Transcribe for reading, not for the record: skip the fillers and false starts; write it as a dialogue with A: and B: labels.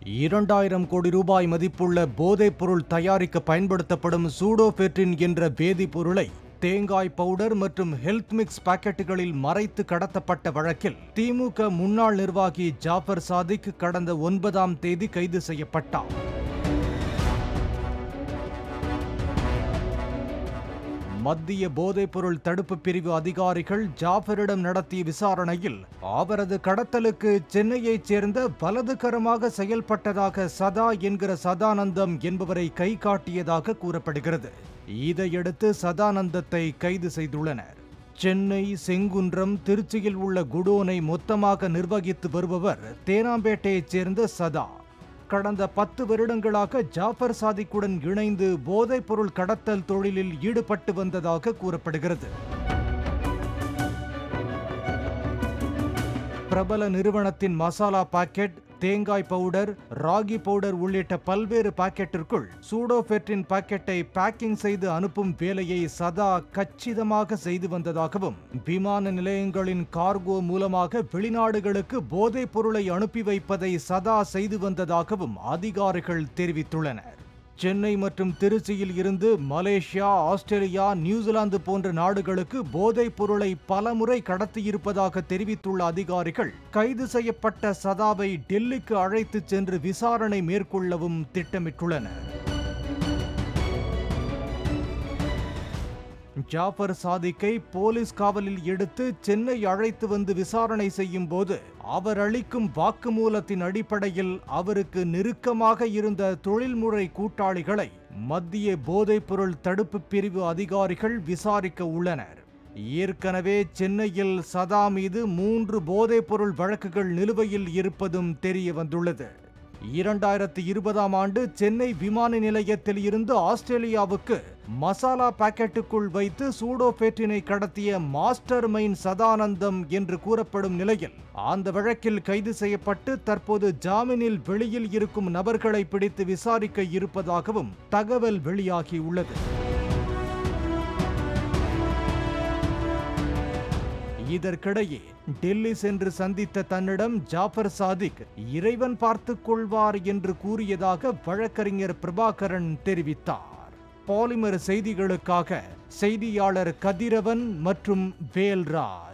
A: 2,000 கோடி ரூபாய் மதிப்புள்ள போதைப் பொருள் தயாரிக்க பயன்படுத்தப்படும் சூடோபெட்ரின் என்ற வேதிப்பொருளை தேங்காய் பவுடர் மற்றும் ஹெல்த் மிக்ஸ் பாக்கெட்டுகளில் மறைத்து கடத்தப்பட்ட வழக்கில் திமுக முன்னாள் நிர்வாகி ஜாஃபர் சாதிக் கடந்த 9ஆம் தேதி கைது செய்யப்பட்டார். மத்திய போதைப்பொருள் தடுப்பு பிரிவு அதிகாரிகள் ஜாஃபரிடம் நடத்திய விசாரணையில் அவரது கடத்தலுக்கு சென்னையைச் சேர்ந்த வலதுகரமாக செயல்பட்டதாக சதா என்கிற சதானந்தம் என்பவரை கை காட்டியதாக கூறப்படுகிறது. இதையடுத்து சதானந்தத்தை கைது செய்துள்ளனர். சென்னை, செங்குன்றம், திருச்சியில் உள்ள குடோனை மொத்தமாக நிர்வகித்து வருபவர் தேனாம்பேட்டையைச் சேர்ந்த சதா. கடந்த 10 வருடங்களாக ஜாஃபர் சாதிக்குடன் இணைந்து போதைப் பொருள் கடத்தல் தொழிலில் ஈடுபட்டு வந்ததாக கூறப்படுகிறது. பிரபல நிறுவனத்தின் மசாலா பாக்கெட், தேங்காய் பவுடர், ராகி பவுடர் உள்ளிட்ட பல்வேறு பாக்கெட்டிற்குள் சூடோபெட்ரின் பாக்கெட்டை பேக்கிங் செய்து அனுப்பும் வேலையை சதா கச்சிதமாக செய்து வந்ததாகவும், விமான நிலையங்களின் கார்கோ மூலமாக வெளிநாடுகளுக்கு போதைப் பொருளை அனுப்பி வைப்பதை சதா செய்து வந்ததாகவும் அதிகாரிகள் தெரிவித்துள்ளனர். சென்னை மற்றும் திருச்சியில் இருந்து மலேசியா, ஆஸ்திரேலியா, நியூசிலாந்து போன்ற நாடுகளுக்கு போதைப் பொருளை பலமுறை கடத்தியிருப்பதாக தெரிவித்துள்ள அதிகாரிகள் கைது செய்யப்பட்ட சதாவை டெல்லிக்கு அழைத்துச் சென்று விசாரணை மேற்கொள்ளவும் திட்டமிட்டுள்ளனர். ஜாஃபர் சாதிக்கை போலீஸ் காவலில் எடுத்து சென்னை அழைத்து வந்து விசாரணை செய்யும் போது அவர் அளிக்கும் வாக்குமூலத்தின் அடிப்படையில் அவருக்கு நெருக்கமாக இருந்த தொழில்முறை கூட்டாளிகளை மத்திய போதைப்பொருள் தடுப்பு பிரிவு அதிகாரிகள் விசாரிக்க உள்ளனர். ஏற்கனவே சென்னையில் சதா மீது 3 போதைப்பொருள் வழக்குகள் நிலுவையில் இருப்பதும் தெரிய வந்துள்ளது. 2020ஆம் ஆண்டு சென்னை விமான நிலையத்தில் இருந்து ஆஸ்திரேலியாவுக்கு மசாலா பாக்கெட்டுக்குள் வைத்து சூடோபெட்ரினை கடத்திய மாஸ்டர் மைண்ட் சதானந்தம் என்று கூறப்படும் நிலையில் அந்த வழக்கில் கைது செய்யப்பட்டு தற்போது ஜாமீனில் வெளியில் இருக்கும் நபர்களை பிடித்து விசாரிக்க இருப்பதாகவும் தகவல் வெளியாகியுள்ளது. இதற்கிடையே டெல்லி சென்று சந்தித்த தன்னிடம் ஜாஃபர் சாதிக் இறைவன் பார்த்துக் கொள்வார் என்று கூறியதாக வழக்கறிஞர் பிரபாகரன் தெரிவித்தார். பாலிமர் செய்திகளுக்காக செய்தியாளர் கதிரவன் மற்றும் வேல்ராஜ்.